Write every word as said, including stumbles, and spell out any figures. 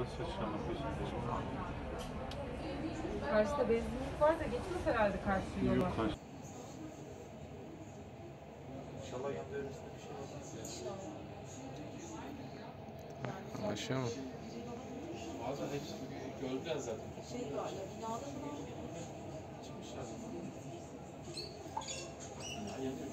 da sıçrama peşinde. Karşıda benzinlik var da geçmez herhalde karşı yola. Yok karşı. İnşallah yan devresinde bir şey olmaz ya. Aşağı mı? Bazen hepsi gördüler zaten. Şey var ya, binada falan Çıkmışlar. Ya,